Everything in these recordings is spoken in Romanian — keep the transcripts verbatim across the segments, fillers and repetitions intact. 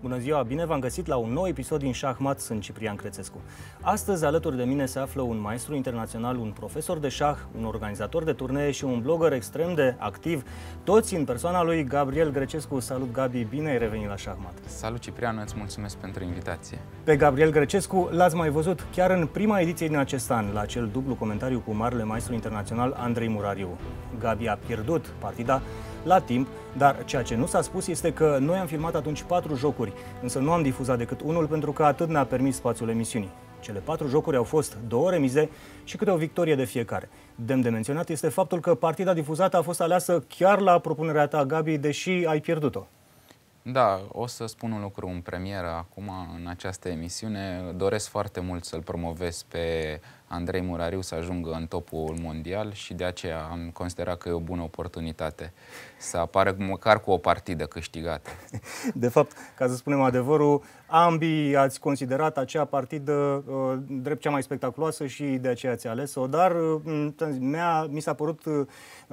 Bună ziua, bine v-am găsit la un nou episod din Șahmat, sunt Ciprian Crețescu. Astăzi alături de mine se află un maestru internațional, un profesor de șah, un organizator de turnee și un blogger extrem de activ, toți în persoana lui Gabriel Grecescu. Salut, Gabi, bine ai revenit la Șahmat. Salut, Ciprian, îți mulțumesc pentru invitație. Pe Gabriel Grecescu l-ați mai văzut chiar în prima ediție din acest an, la acel dublu comentariu cu marele maestru internațional Andrei Murariu. Gabi a pierdut partida la timp, dar ceea ce nu s-a spus este că noi am filmat atunci patru jocuri, însă nu am difuzat decât unul pentru că atât ne-a permis spațiul emisiunii. Cele patru jocuri au fost două remize și câte o victorie de fiecare. Demn de menționat este faptul că partida difuzată a fost aleasă chiar la propunerea ta, Gabi, deși ai pierdut-o. Da, o să spun un lucru în premieră acum, în această emisiune. Doresc foarte mult să-l promovez pe Andrei Murariu să ajungă în topul mondial și de aceea am considerat că e o bună oportunitate să apară măcar cu o partidă câștigată. De fapt, ca să spunem adevărul, ambii ați considerat acea partidă uh, drept cea mai spectaculoasă și de aceea ați ales-o, dar uh, mi s-a părut uh,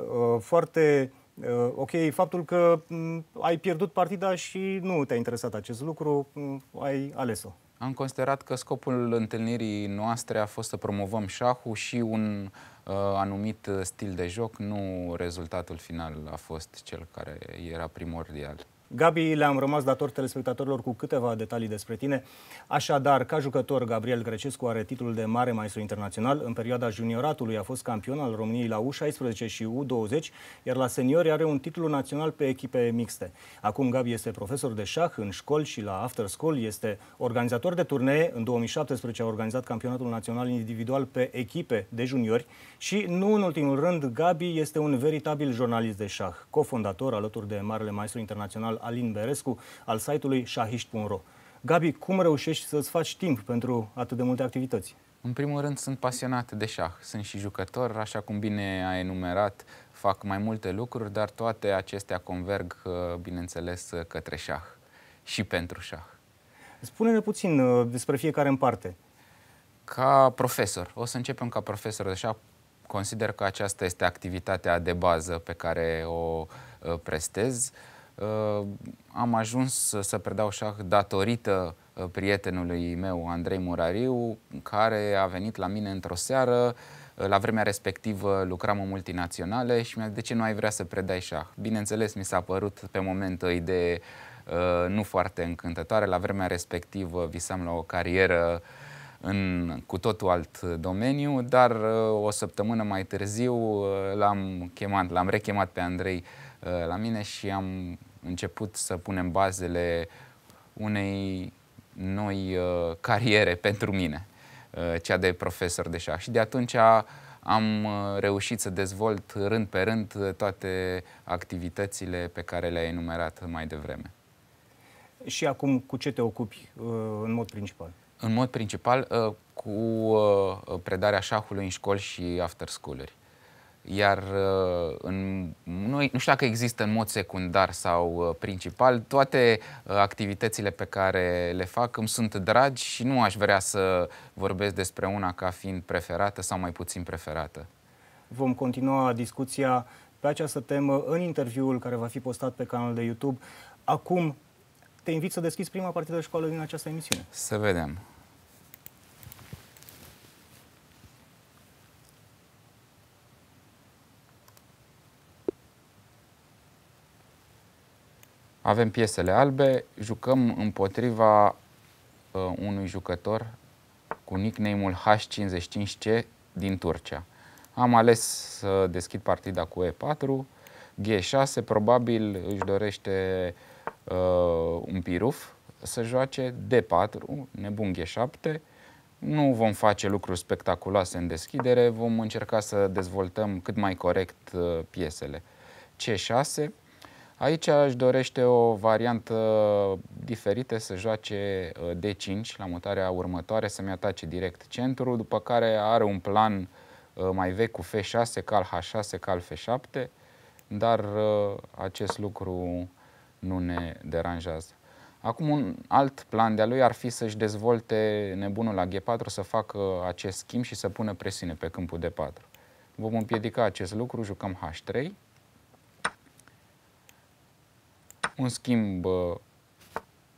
foarte Uh, ok, faptul că um, ai pierdut partida și nu te-a interesat acest lucru, um, ai ales-o. Am considerat că scopul întâlnirii noastre a fost să promovăm șahul și un uh, anumit stil de joc, nu rezultatul final a fost cel care era primordial. Gabi, le-am rămas dator telespectatorilor cu câteva detalii despre tine. Așadar, ca jucător, Gabriel Grecescu are titlul de mare maestru internațional. În perioada junioratului a fost campion al României la U șaisprezece și U douăzeci, iar la seniori are un titlu național pe echipe mixte. Acum Gabi este profesor de șah în școli și la after school, este organizator de turnee. În două mii șaptesprezece a organizat campionatul național individual pe echipe de juniori și, nu în ultimul rând, Gabi este un veritabil jurnalist de șah, cofondator alături de marele maestru internațional Alin Berescu al site-ului șahiști punct ro. Gabi, cum reușești să-ți faci timp pentru atât de multe activități? În primul rând, sunt pasionat de șah. Sunt și jucător, așa cum bine ai enumerat, fac mai multe lucruri, dar toate acestea converg, bineînțeles, către șah și pentru șah. Spune-ne puțin despre fiecare în parte. Ca profesor, o să începem ca profesor de șah. Consider că aceasta este activitatea de bază pe care o prestez. Uh, am ajuns să predau șah datorită uh, prietenului meu, Andrei Murariu, care a venit la mine într-o seară. Uh, la vremea respectivă lucram în multinaționale și mi-a zis: de ce nu ai vrea să predai șah? Bineînțeles, mi s-a părut pe moment o idee uh, nu foarte încântătoare. La vremea respectivă visam la o carieră în cu totul alt domeniu, dar uh, o săptămână mai târziu uh, l-am chemat, l-am rechemat pe Andrei uh, la mine și am început să punem bazele unei noi uh, cariere pentru mine, uh, cea de profesor de șah. Și de atunci am uh, reușit să dezvolt rând pe rând toate activitățile pe care le-ai enumerat mai devreme. Și acum cu ce te ocupi uh, în mod principal? În mod principal uh, cu uh, predarea șahului în școli și after school-uri. Iar în, nu, nu știu dacă există în mod secundar sau principal, toate activitățile pe care le fac îmi sunt dragi și nu aș vrea să vorbesc despre una ca fiind preferată sau mai puțin preferată. Vom continua discuția pe această temă în interviul care va fi postat pe canalul de YouTube. Acum te invit să deschizi prima partidă de școală din această emisiune. Să vedem. Avem piesele albe, jucăm împotriva uh, unui jucător cu nickname-ul H cincizeci și cinci C din Turcia. Am ales să deschid partida cu E patru, G șase, probabil își dorește uh, un piruf să joace, D patru, nebun G șapte. Nu vom face lucruri spectaculoase în deschidere, vom încerca să dezvoltăm cât mai corect uh, piesele. C șase. Aici își dorește o variantă diferită, să joace D cinci la mutarea următoare, să-mi atace direct centrul, după care are un plan mai vechi cu F șase, cal H șase, cal F șapte, dar acest lucru nu ne deranjează. Acum un alt plan de-a lui ar fi să-și dezvolte nebunul la G patru, să facă acest schimb și să pună presiune pe câmpul D patru. Vom împiedica acest lucru, jucăm H trei. Un schimb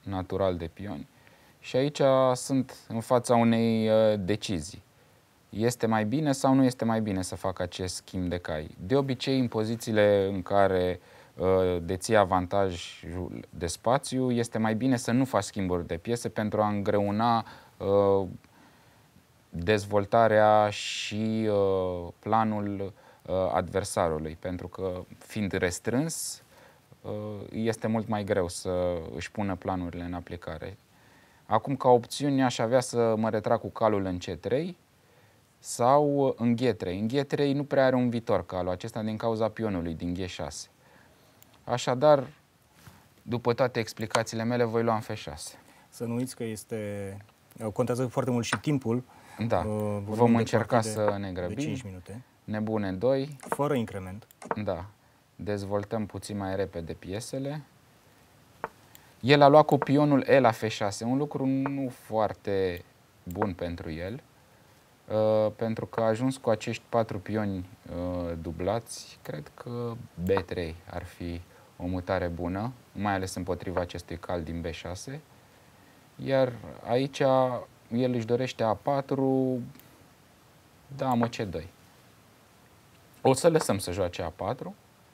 natural de pioni. Și aici sunt în fața unei decizii. Este mai bine sau nu este mai bine să fac acest schimb de cai? De obicei, în pozițiile în care deții avantajul de spațiu, este mai bine să nu faci schimburi de piese pentru a îngreuna uh, dezvoltarea și uh, planul uh, adversarului, pentru că fiind restrâns, uh, este mult mai greu să își pună planurile în aplicare. Acum, ca opțiune, aș avea să mă retrag cu calul în C trei sau în G trei. În G trei nu prea are un viitor calul acesta din cauza pionului din G șase. Așadar, după toate explicațiile mele, voi lua în F șase. Să nu uiți că este... contează foarte mult și timpul. Da, uh, vom încerca să ne grăbim. De cinci minute. Nebune doi. Fără increment. Da. Dezvoltăm puțin mai repede piesele. El a luat cu pionul E la F șase, un lucru nu foarte bun pentru el, uh, pentru că a ajuns cu acești patru pioni uh, dublați. Cred că B trei ar fi o mutare bună, mai ales împotriva acestui cal din B șase. Iar aici el își dorește A patru, damă C doi. O să lăsăm să joace A patru,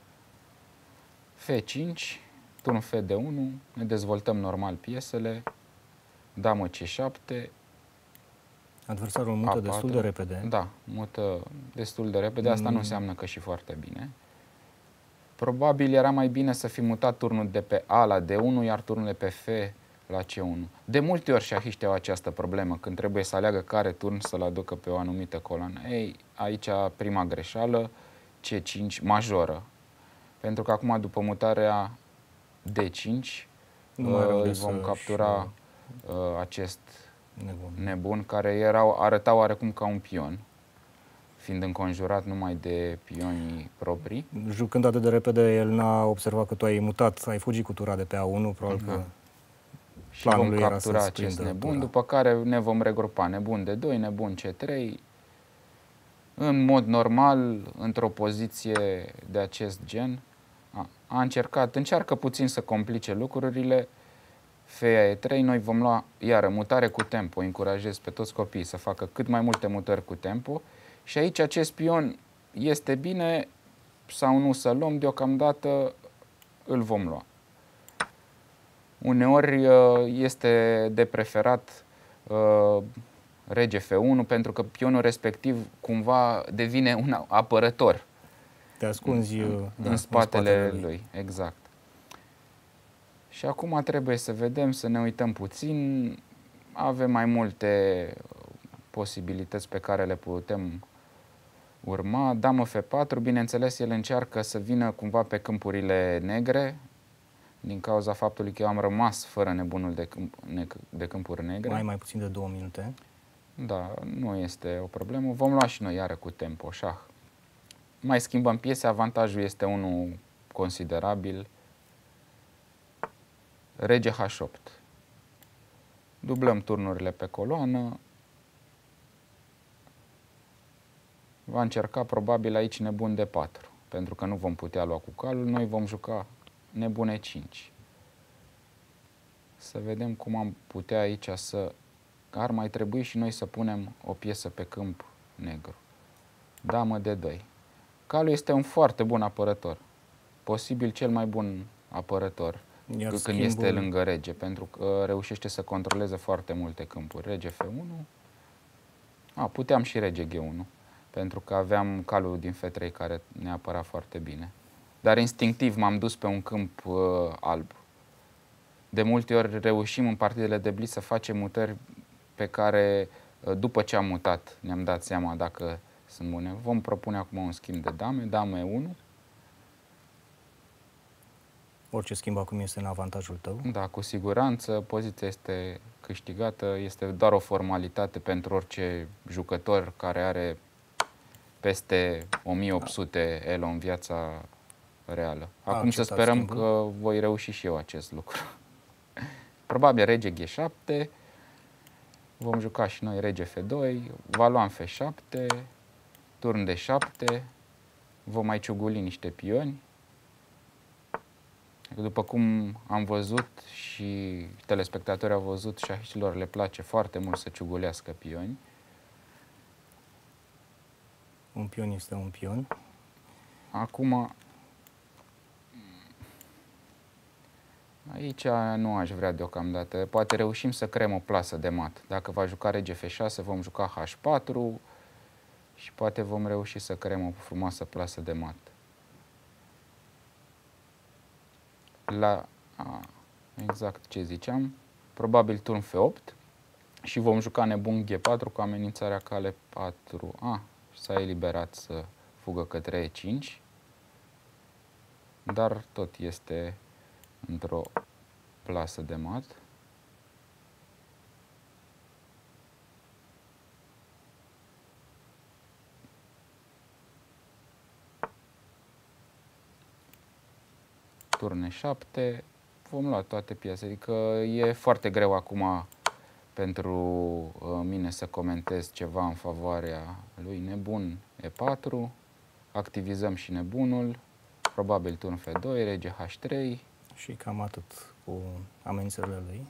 F cinci, turn F D unu, ne dezvoltăm normal piesele, damă C șapte. Adversarul mută A patru. Destul de repede. Da, mută destul de repede, asta mm. nu înseamnă că și foarte bine. Probabil era mai bine să fi mutat turnul de pe A la D unu, iar turnul de pe F la C unu. De multe ori șahiștii au această problemă, când trebuie să aleagă care turn să-l aducă pe o anumită coloană. Ei, aici prima greșeală, C cinci, majoră. Pentru că acum, după mutarea D cinci, îi vom captura și... uh, acest nebun. nebun, care erau, arăta oarecum ca un pion, fiind înconjurat numai de pionii proprii. Jucând atât de repede, el n-a observat că tu ai mutat, ai fugit cu tura de pe A unu, probabil uh-huh. că și vom captura acest nebun, tura. După care ne vom regrupa nebun D doi, nebun C trei, în mod normal, într-o poziție de acest gen. A, a încercat, încearcă puțin să complice lucrurile, F E trei, noi vom lua iară mutare cu tempo, încurajez pe toți copiii să facă cât mai multe mutări cu tempo și aici acest pion este bine sau nu să luăm, deocamdată îl vom lua. Uneori este de preferat uh, rege F unu pentru că pionul respectiv cumva devine un apărător. Te ascunzi în, da, în spatele, în spatele lui. lui. Exact. Și acum trebuie să vedem, să ne uităm puțin. Avem mai multe posibilități pe care le putem urma. Damă F patru, bineînțeles, el încearcă să vină cumva pe câmpurile negre, din cauza faptului că eu am rămas fără nebunul de, câmp, de câmpuri negre. Mai mai puțin de două minute. Da, nu este o problemă. Vom lua și noi iară cu tempo, șah. Mai schimbăm piese, avantajul este unul considerabil. Rege H opt. Dublăm turnurile pe coloană. Va încerca probabil aici nebun D patru, pentru că nu vom putea lua cu calul, noi vom juca nebun E cinci. Să vedem cum am putea aici să... Ar mai trebui și noi să punem o piesă pe câmp negru. Damă D doi. Calul este un foarte bun apărător, posibil cel mai bun apărător Iar când schimbul... este lângă rege, pentru că reușește să controleze foarte multe câmpuri. Rege F unu, a, puteam și rege G unu, pentru că aveam calul din F trei care ne apăra foarte bine. Dar instinctiv m-am dus pe un câmp uh, alb. De multe ori reușim în partidele de blitz să facem mutări pe care, uh, după ce am mutat, ne-am dat seama dacă sunt bune. Vom propune acum un schimb de dame, dame E unu. Orice schimb acum este în avantajul tău? Da, cu siguranță. Poziția este câștigată. Este doar o formalitate pentru orice jucător care are peste o mie opt sute elo în viața reală. Acum să sperăm schimbul. că voi reuși și eu acest lucru. Probabil rege G șapte. Vom juca și noi rege F doi. Va lua în F șapte. Turn D șapte. Vom mai ciuguli niște pioni. După cum am văzut și telespectatorii au văzut, șahiștilor le place foarte mult să ciugulească pioni. Un pion este un pion. Acum, aici nu aș vrea deocamdată. Poate reușim să creăm o plasă de mat. Dacă va juca rege F șase, vom juca H patru și poate vom reuși să creăm o frumoasă plasă de mat. La a, exact ce ziceam, probabil turn F opt și vom juca nebun G patru cu amenințarea cale patru. A, s-a eliberat să fugă către E cinci, dar tot este într-o plasă de mat. Turn E șapte, vom lua toate piesele, adică e foarte greu acum pentru mine să comentez ceva în favoarea lui. Nebun E patru, activizăm și nebunul, probabil turn F doi, rege H trei. Și cam atât cu amenințările lui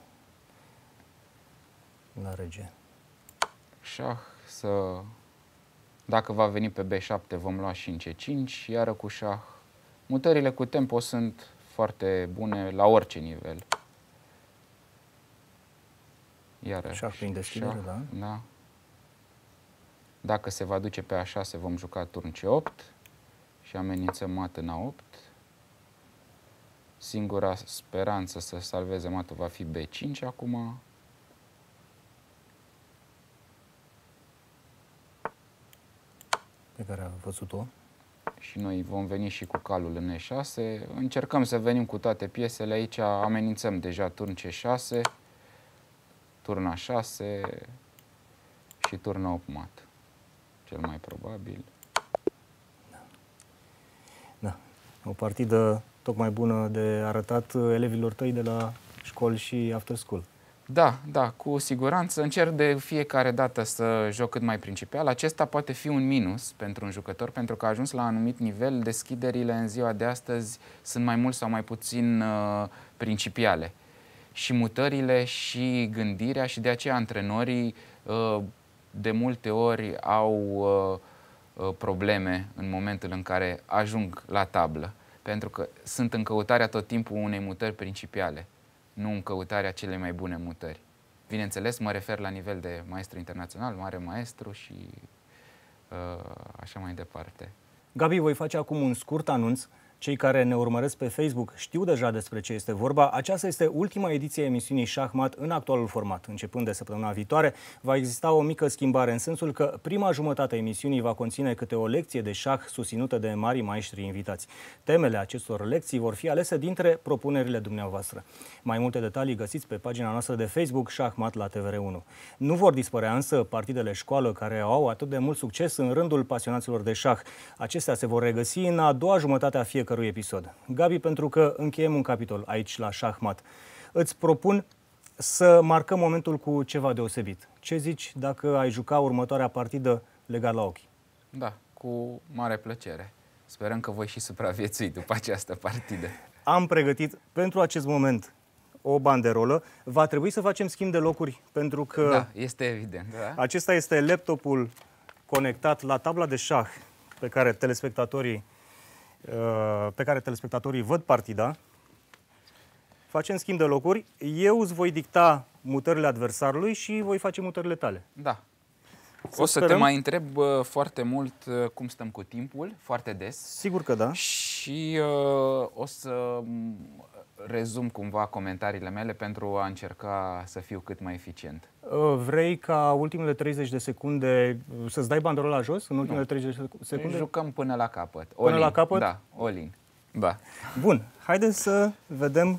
la rege. Șah să... Dacă va veni pe B șapte, vom lua și în C cinci, iară cu șah. Mutările cu tempo sunt foarte bune la orice nivel. Iară șah prin deschidere, da? Da. Dacă se va duce pe A șase, vom juca turn C opt și amenințăm mat în A opt. Singura speranță să salveze matul va fi B cinci acum. Pe care a văzut-o. Și noi vom veni și cu calul în E șase. Încercăm să venim cu toate piesele aici. Amenințăm deja turn C șase, turn A șase și turn opt mat. Cel mai probabil. Da. Da. O partidă tocmai bună de arătat elevilor tăi de la școli și after school. Da, da, cu siguranță. Încerc de fiecare dată să joc cât mai principial. Acesta poate fi un minus pentru un jucător, pentru că a ajuns la un anumit nivel, deschiderile în ziua de astăzi sunt mai mult sau mai puțin uh, principiale. Și mutările și gândirea și de aceea antrenorii uh, de multe ori au uh, uh, probleme în momentul în care ajung la tablă, pentru că sunt în căutarea tot timpul unei mutări principiale, nu în căutarea celei mai bune mutări. Bineînțeles, mă refer la nivel de maestru internațional, mare maestru și uh, așa mai departe. Gabi, voi face acum un scurt anunț. Cei care ne urmăresc pe Facebook știu deja despre ce este vorba. Aceasta este ultima ediție a emisiunii Șahmat în actualul format. Începând de săptămâna viitoare, va exista o mică schimbare în sensul că prima jumătate a emisiunii va conține câte o lecție de șah susținută de mari maestri invitați. Temele acestor lecții vor fi alese dintre propunerile dumneavoastră. Mai multe detalii găsiți pe pagina noastră de Facebook Șahmat la T V R unu. Nu vor dispărea însă partidele școală care au atât de mult succes în rândul pasionaților de șah. Acestea se vor regăsi în a doua jumătate a fiecărui episod. Gabi, pentru că încheiem un capitol aici la Șahmat, îți propun să marcăm momentul cu ceva deosebit. Ce zici dacă ai juca următoarea partidă legat la ochi? Da, cu mare plăcere. Sperăm că voi și supraviețui după această partidă. Am pregătit pentru acest moment o banderolă. Va trebui să facem schimb de locuri pentru că da, este evident. Da? Acesta este laptopul conectat la tabla de șah pe care telespectatorii pe care telespectatorii văd partida. Facem schimb de locuri. Eu îți voi dicta mutările adversarului și voi face mutările tale. Da. Să o să sperăm. te mai întreb uh, foarte mult uh, cum stăm cu timpul, foarte des. Sigur că da. Și uh, o să rezum cumva comentariile mele pentru a încerca să fiu cât mai eficient. Vrei ca ultimele treizeci de secunde să-ți dai banderola jos în ultimele no. treizeci de secunde? Jucăm până la capăt. Până all la in. capăt? Da, all in. Da. Bun, haideți să vedem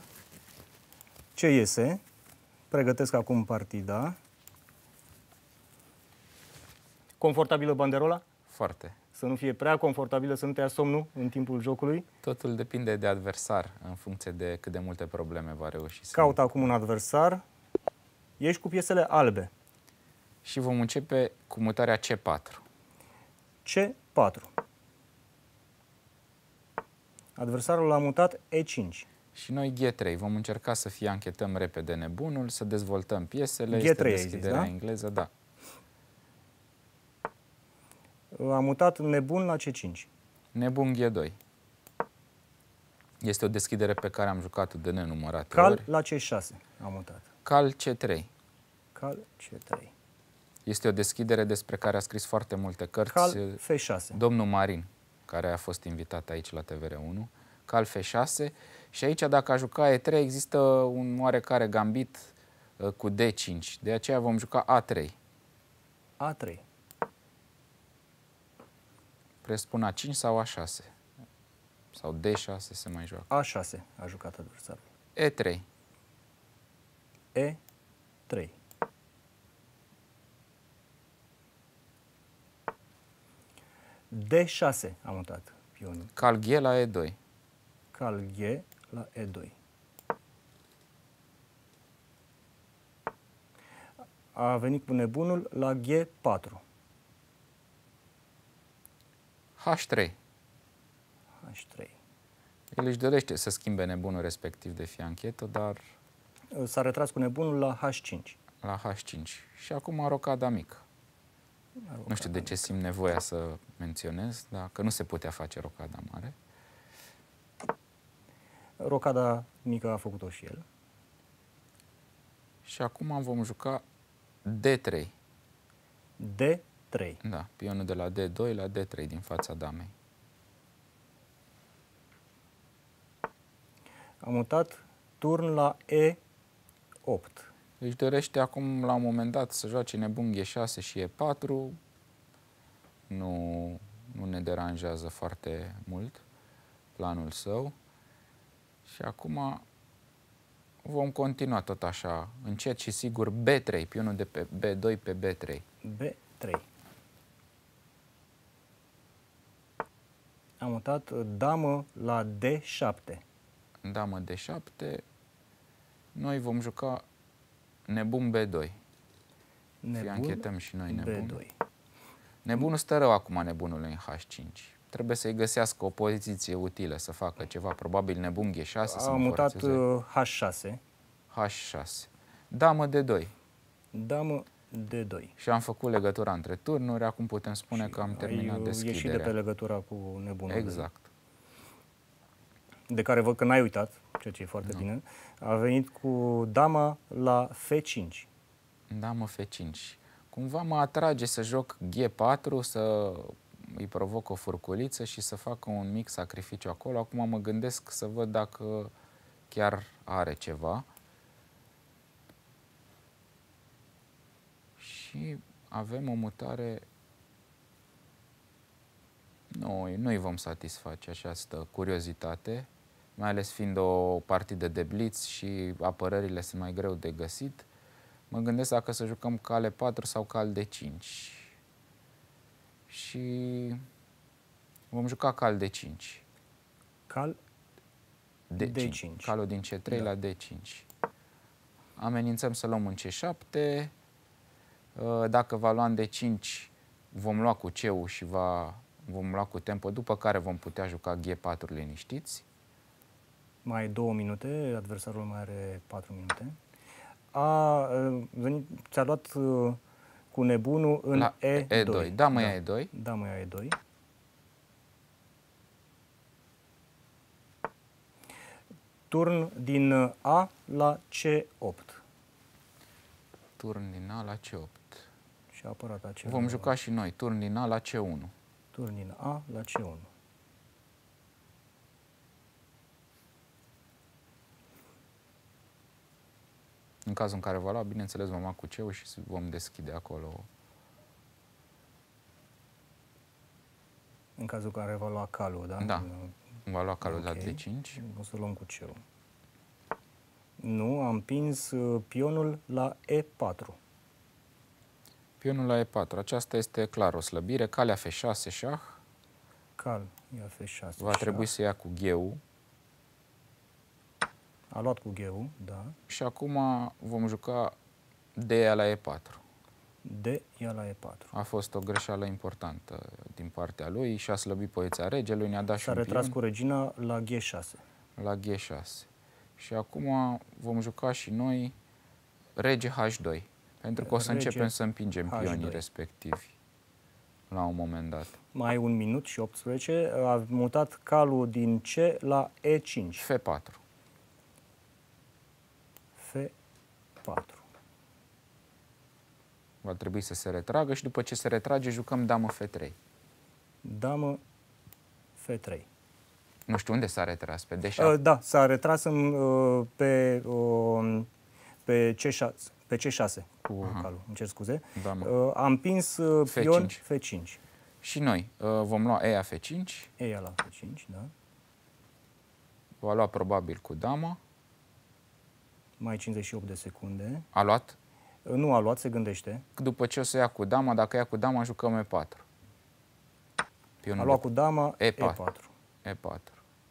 ce iese. Pregătesc acum partida. Confortabilă banderola? Foarte. Să nu fie prea confortabilă, să nu te ia somnul în timpul jocului. Totul depinde de adversar, în funcție de cât de multe probleme va reuși să... Caut acum un adversar. Ești cu piesele albe. Și vom începe cu mutarea C patru. C patru. Adversarul a mutat E cinci. Și noi G trei. Vom încerca să fie anchetăm repede nebunul, să dezvoltăm piesele. G trei este deschiderea ai zis, da? engleză, da. Am mutat nebun la C cinci. Nebun G doi. Este o deschidere pe care am jucat-o de nenumărate Cal ori. la C șase am mutat. Cal C trei. Cal C trei. Este o deschidere despre care a scris foarte multe cărți. Cal F șase. Domnul Marin, care a fost invitat aici la T V R unu. Cal F șase. Și aici, dacă a juca E trei, există un oarecare gambit uh, cu D cinci. De aceea vom juca A trei. A trei. Presupun A cinci sau A șase. Sau D șase se mai joacă. A șase a jucat adversarul. E trei. E trei. D șase a mutat pionul. Cal G la E doi. Cal G la E doi. A venit cu nebunul la G patru. H trei. H trei. El își dorește să schimbe nebunul respectiv de fianchetă, dar S-a retras cu nebunul la H cinci. la H cinci. Și acum rocada mică. Rocada Nu știu de ce simt nevoia să menționez, dar că nu se putea face rocada mare. Rocada mică a făcut-o și el. Și acum vom juca D trei. D trei. Da, pionul de la D doi la D trei din fața damei. A mutat turn la E opt. Își dorește acum, la un moment dat, să joace nebun G șase și E patru. Nu, nu ne deranjează foarte mult planul său. Și acum vom continua tot așa, încet și sigur, B trei, pionul de pe B doi pe B trei. B trei. A mutat damă la D șapte. Damă D șapte. Noi vom juca nebun B doi. Nebun Fianchetăm și noi nebun. B doi. Nebunul stă rău acum, nebunul în H cinci. Trebuie să-i găsească o poziție utilă, să facă ceva. Probabil nebun G șase. A mutat H șase. H șase. Damă D doi. Damă D doi. Și am făcut legătura între turnuri. Acum putem spune Și că am terminat ai deschiderea. ieșit de pe legătura cu nebunul. Exact. De care văd că n-ai uitat, ceea ce e foarte Nu. bine. A venit cu dama la F cinci. Damă F cinci. Cumva mă atrage să joc G patru, să îi provoc o furculiță și să fac un mic sacrificiu acolo. Acum mă gândesc să văd dacă chiar are ceva. Și avem o mutare. Noi nu îi vom satisface această curiozitate, mai ales fiind o partidă de blitz și apărările sunt mai greu de găsit. Mă gândesc dacă să jucăm cal E patru sau cal D cinci. Și vom juca cal D cinci. Cal D cinci. D cinci. Calul din C trei da. La D cinci. Amenințăm să luăm în C șapte. Dacă va lua în D cinci, vom lua cu C-ul și va, vom lua cu tempo, după care vom putea juca G patru liniștiți. Mai două minute, adversarul mai are patru minute. A venit, ți-a luat cu nebunul în la E doi. E doi. Da, mă ia E doi. Da, mă ia E doi. Turn din A la C opt. Turn din A la C opt. Și a apărat acela. Vom juca și noi. Turn din A la C unu. Turn din A la C unu. În cazul în care va lua, bineînțeles, vom lua cu C-ul și vom deschide acolo. În cazul în care va lua calul, da? Da. Va lua calul Okay. la D cinci. O să luăm cu C-ul. Nu, am pins pionul la E patru. Pionul la E patru. Aceasta este clar o slăbire. Calea F șase, șah. Cal, ia F șase. Va șah. trebui să ia cu G-ul. A luat cu G-ul, da. Și acum vom juca D la E patru. D ia la E patru. A fost o greșeală importantă din partea lui și a slăbit poziția regelui, ne-a dat și S-a un retras pion cu regina la G șase. la G șase. Și acum vom juca și noi rege H doi, pentru că o să rege începem să împingem H doi. Pionii respectivi la un moment dat. Mai un minut și optsprezece, a mutat calul din C la E cinci. F patru. F patru. Va trebui să se retragă și după ce se retrage jucăm damă F trei. Damă F trei. Nu știu unde s-a retras, pe D șapte? Uh, da, s-a retras în, uh, pe, uh, pe, C șase, pe C șase cu Aha. calul, îmi cer scuze. Uh, am împins uh, pion F cinci. Și noi uh, vom lua E A F cinci. E A la F cinci, da. Va lua probabil cu dama. Mai cincizeci și opt de secunde. A luat? Uh, nu a luat, se gândește. După ce o să ia cu dama, dacă ia cu dama, jucăm E patru. Pionul a luat cu dama E patru. E patru. E patru.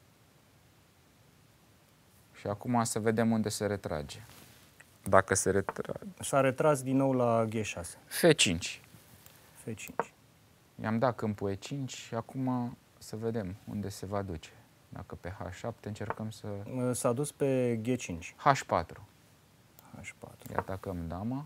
Și acum să vedem unde se retrage. Dacă se retrage... S-a retras din nou la G șase. F cinci. F cinci. I-am dat câmpul E cinci și acum să vedem unde se va duce. Dacă pe H șapte încercăm să... S-a dus pe G cinci. H patru. H patru. Îi atacăm dama.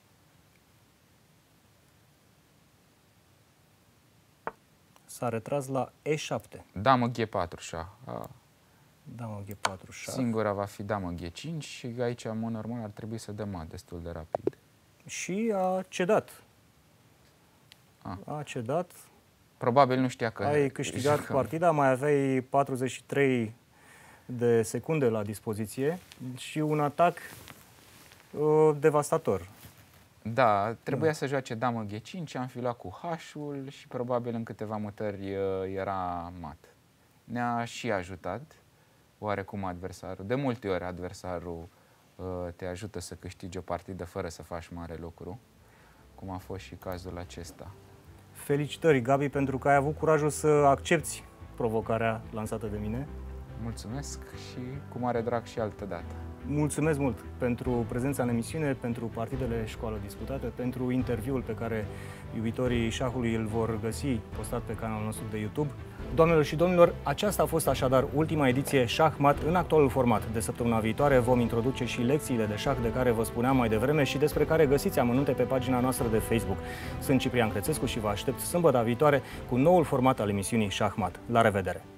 S-a retras la E șapte. Damă G patru, șah. A. Damă G patru, șah. Singura va fi damă G cinci și aici, în mod normal, ar trebui să dăm destul de rapid. Și a cedat. A, a cedat. Probabil nu știa că... Ai câștigat jucăm. partida, mai aveai patruzeci și trei de secunde la dispoziție și un atac uh, devastator. Da, trebuia da. să joace damă G cinci, am fi luat cu H-ul și probabil în câteva mutări uh, era mat. Ne-a și ajutat oarecum adversarul. De multe ori adversarul uh, te ajută să câștigi o partidă fără să faci mare lucru, cum a fost și cazul acesta. Felicitări, Gabi, pentru că ai avut curajul să accepti provocarea lansată de mine. Mulțumesc și cu mare drag și altă dată. Mulțumesc mult pentru prezența în emisiune, pentru partidele școală disputate, pentru interviul pe care iubitorii șahului îl vor găsi postat pe canalul nostru de YouTube. Doamnelor și domnilor, aceasta a fost așadar ultima ediție Șahmat în actualul format. De săptămâna viitoare vom introduce și lecțiile de șah de care vă spuneam mai devreme și despre care găsiți amănunte pe pagina noastră de Facebook. Sunt Ciprian Crețescu și vă aștept sâmbătă viitoare cu noul format al emisiunii Șahmat. La revedere!